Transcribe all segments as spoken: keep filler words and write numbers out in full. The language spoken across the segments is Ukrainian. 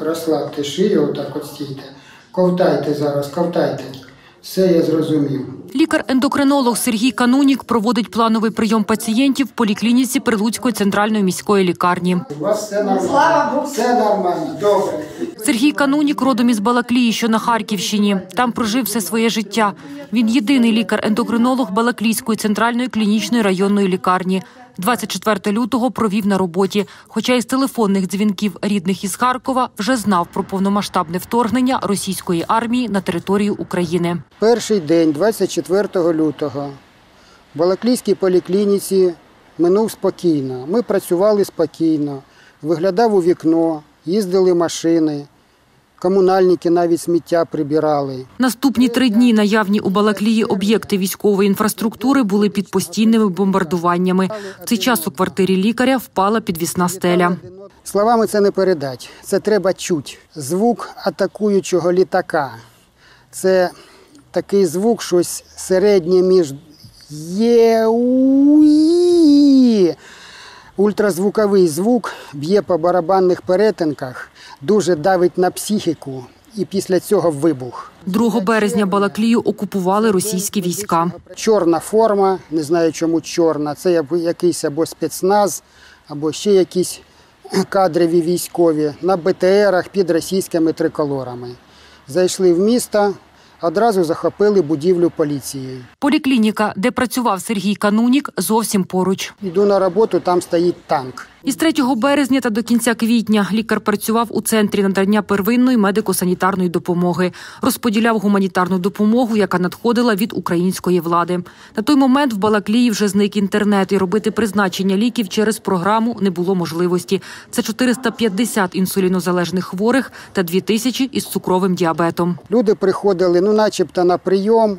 розслабте шию, отак от стійте. Ковтайте зараз, ковтайте. Все я зрозумів. Лікар-ендокринолог Сергій Канунік проводить плановий прийом пацієнтів в поліклініці Прилуцької центральної міської лікарні. У вас все нормально. Все нормально, добре. Сергій Канунік родом із Балаклії, що на Харківщині. Там прожив все своє життя. Він єдиний лікар-ендокринолог Балаклійської центральної клінічної районної лікарні. двадцять четвертого лютого провів на роботі, хоча із телефонних дзвінків рідних із Харкова вже знав про повномасштабне вторгнення російської армії на територію України. Перший день, двадцять четвертого лютого, в Балаклійській поліклініці минув спокійно. Ми працювали спокійно, виглядав у вікно, їздили машини. Комунальники навіть сміття прибирали. Наступні три дні наявні у Балаклії об'єкти військової інфраструктури були під постійними бомбардуваннями. В цей час у квартирі лікаря впала підвісна стеля. Словами це не передати. Це треба чути. Звук атакуючого літака. Це такий звук, щось середнє між є-у-і. Ультразвуковий звук б'є по барабанних перетинках, дуже давить на психіку і після цього вибух. другого березня Балаклію окупували російські війська. Чорна форма, не знаю чому чорна, це якийсь або спецназ, або ще якісь кадрові військові на Б Т Ерах під російськими триколорами. Зайшли в місто. Одразу захопили будівлю поліції. Поліклініка, де працював Сергій Канунік, зовсім поруч. Йду на роботу, там стоїть танк. Із третього березня та до кінця квітня лікар працював у центрі надання первинної медико-санітарної допомоги. Розподіляв гуманітарну допомогу, яка надходила від української влади. На той момент в Балаклії вже зник інтернет, і робити призначення ліків через програму не було можливості. Це чотириста п'ятдесят інсулінозалежних хворих та дві тисячі із цукровим діабетом. Люди приходили, ну начебто на прийом,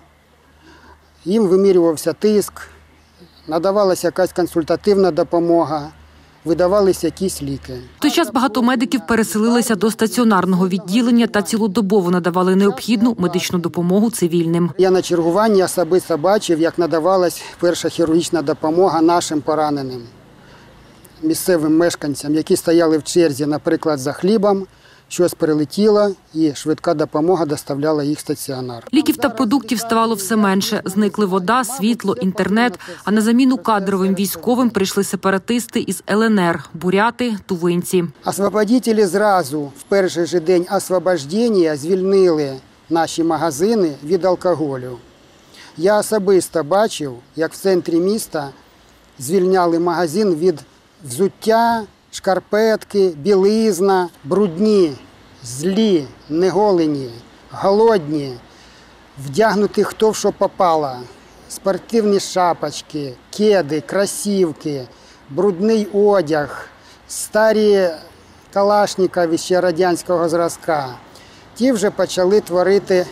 їм вимірювався тиск, надавалася якась консультативна допомога. Видавалися якісь ліки. В той час багато медиків переселилися до стаціонарного відділення та цілодобово надавали необхідну медичну допомогу цивільним. Я на чергуванні особисто бачив, як надавалась перша хірургічна допомога нашим пораненим, місцевим мешканцям, які стояли в черзі, наприклад, за хлібом. Щось прилетіло, і швидка допомога доставляла їх в стаціонар. Ліків та продуктів ставало все менше. Зникли вода, світло, інтернет. А на заміну кадровим військовим прийшли сепаратисти із Л Н Р – буряти, тувинці. Освободителі зразу в перший же день освобождення звільнили наші магазини від алкоголю. Я особисто бачив, як в центрі міста звільняли магазин від взуття, шкарпетки, білизна, брудні, злі, неголені, голодні, вдягнуті хто в що попало, спортивні шапочки, кеди, кросівки, брудний одяг, старі калашникові ще радянського зразка. Ті вже почали творити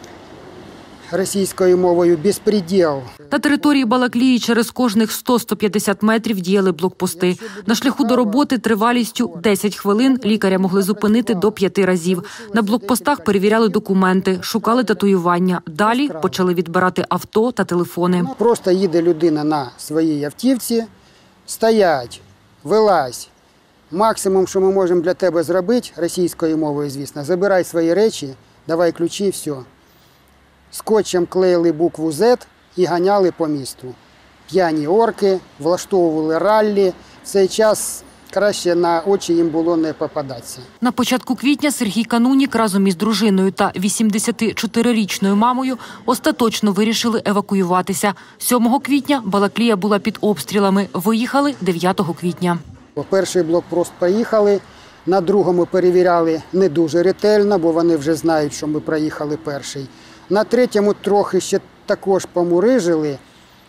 російською мовою «безпреділ». На території Балаклії через кожних сто - сто п'ятдесят метрів діяли блокпости. На шляху до роботи тривалістю десять хвилин лікаря могли зупинити до п'яти разів. На блокпостах перевіряли документи, шукали татуювання. Далі почали відбирати авто та телефони. Просто їде людина на своїй автівці, стоять, вилазь. Максимум, що ми можемо для тебе зробити, російською мовою, звісно, забирай свої речі, давай ключі, все. Скотчем клеїли букву «З» і ганяли по місту. П'яні орки, влаштовували раллі. В цей час краще на очі їм було не попадатися. На початку квітня Сергій Канунік разом із дружиною та вісімдесятичотирирічною мамою остаточно вирішили евакуюватися. сьомого квітня Балаклія була під обстрілами. Виїхали дев'ятого квітня. Перший блокпост поїхали, на другому перевіряли не дуже ретельно, бо вони вже знають, що ми проїхали перший. На третьому трохи ще також помурижили,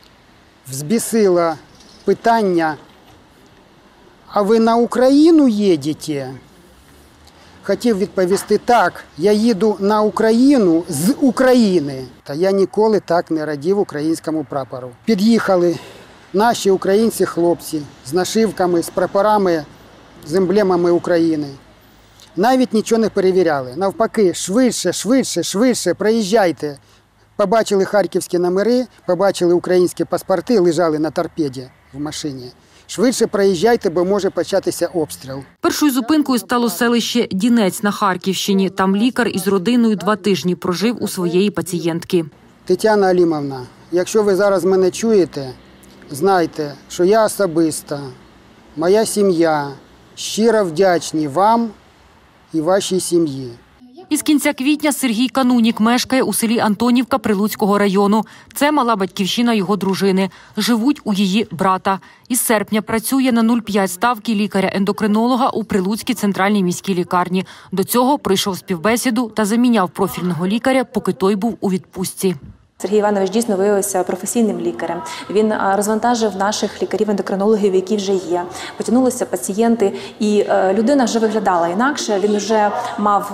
взбісило питання, а ви на Україну їдете? Хотів відповісти так, я їду на Україну з України. Та я ніколи так не радів українському прапору. Під'їхали наші українці-хлопці з нашивками, з прапорами, з емблемами України. Навіть нічого не перевіряли. Навпаки, швидше, швидше, швидше, проїжджайте. Побачили харківські номери, побачили українські паспорти, лежали на торпеді в машині. Швидше проїжджайте, бо може початися обстріл. Першою зупинкою стало селище Дінець на Харківщині. Там лікар із родиною два тижні прожив у своєї пацієнтки. Тетяна Алімовна, якщо ви зараз мене чуєте, знайте, що я особисто, моя сім'я щиро вдячні вам і вашій сім'ї. Із кінця квітня Сергій Канунік мешкає у селі Антонівка Прилуцького району. Це мала батьківщина його дружини. Живуть у її брата. Із серпня працює на нуль п'ять ставки лікаря-ендокринолога у Прилуцькій центральній міській лікарні. До цього прийшов співбесіду та заміняв профільного лікаря, поки той був у відпустці. Сергій Іванович дійсно виявився професійним лікарем. Він розвантажив наших лікарів-ендокринологів, які вже є. Потягнулися пацієнти, і людина вже виглядала інакше. Він вже мав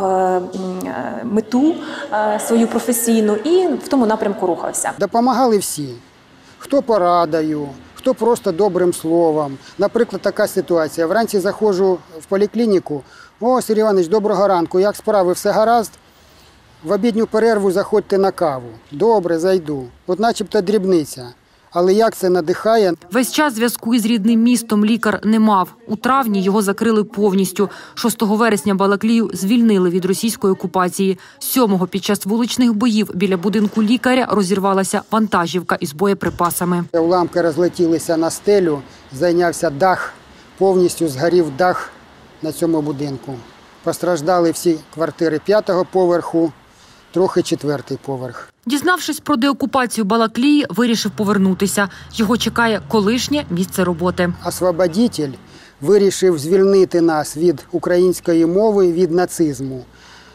мету свою професійну і в тому напрямку рухався. Допомагали всі. Хто порадою, хто просто добрим словом. Наприклад, така ситуація. Вранці заходжу в поліклініку. О, Сергій Іванович, доброго ранку, як справи, все гаразд? В обідню перерву заходьте на каву. Добре, зайду. От начебто дрібниця. Але як це надихає? Весь час зв'язку із рідним містом лікар не мав. У травні його закрили повністю. шостого вересня Балаклію звільнили від російської окупації. сьомого під час вуличних боїв біля будинку лікаря розірвалася вантажівка із боєприпасами. Уламки розлетілися на стелю, зайнявся дах, повністю згорів дах на цьому будинку. Постраждали всі квартири п'ятого поверху, трохи четвертий поверх. Дізнавшись про деокупацію Балаклії, вирішив повернутися. Його чекає колишнє місце роботи. Освободитель вирішив звільнити нас від української мови, від нацизму.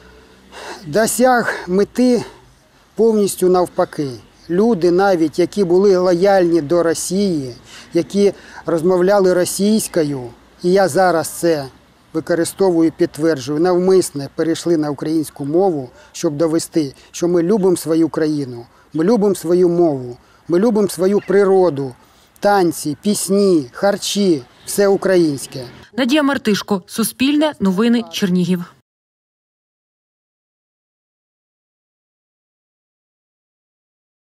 Досяг мети повністю навпаки. Люди навіть, які були лояльні до Росії, які розмовляли російською, і я зараз це використовую, підтверджую, навмисне перейшли на українську мову, щоб довести, що ми любимо свою країну, ми любимо свою мову, ми любимо свою природу, танці, пісні, харчі, все українське. Надія Мартишко, Суспільне, новини, Чернігів.